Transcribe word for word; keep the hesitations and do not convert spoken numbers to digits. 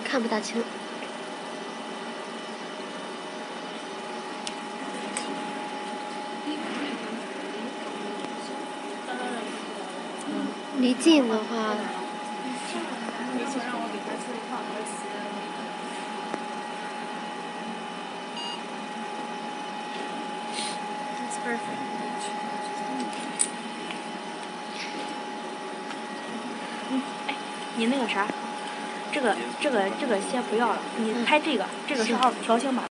看不大清。离近的话。 That's perfect. 嗯，哎，你那个啥，这个这个这个先不要了，你拍这个，这个是调调星码。